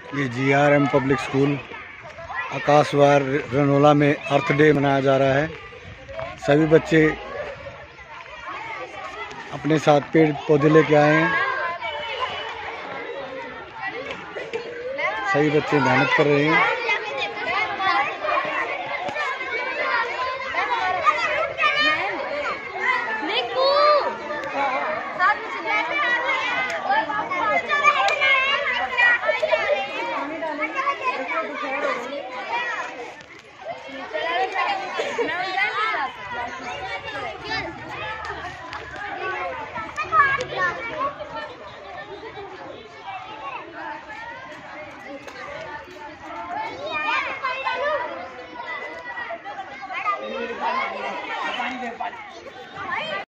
ये GRM public school आकाशवार रनोला में अर्थ डे मनाया जा रहा है। सभी बच्चे अपने साथ पेड़ पौधे लेके आए हैं। सभी बच्चे मेहनत कर रहे हैं। पानी दे पानी